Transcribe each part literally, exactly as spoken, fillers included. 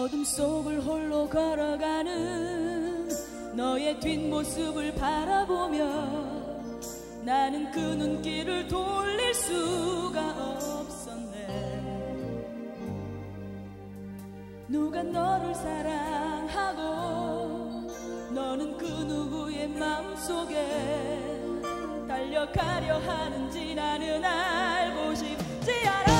어둠 속을 홀로 걸어가는 너의 뒷모습을 바라보며 나는 그 눈길을 돌릴 수가 없었네. 누가 너를 사랑하고 너는 그 누구의 마음속에 달려가려 하는지 나는 알고 싶지 않아.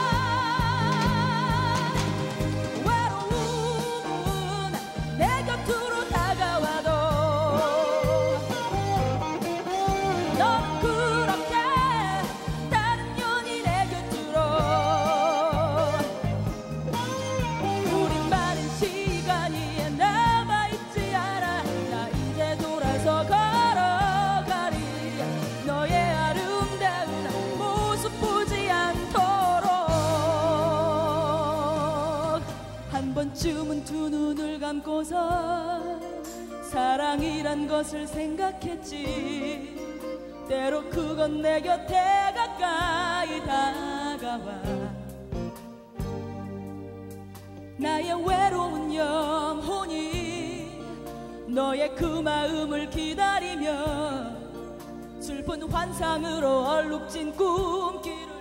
한 번쯤은 두 눈을 감고서 사랑이란 것을 생각했지. 때로 그건 내 곁에 가까이 다가와 나의 외로운 영혼이 너의 그 마음을 기다리며 슬픈 환상으로 얼룩진 꿈길을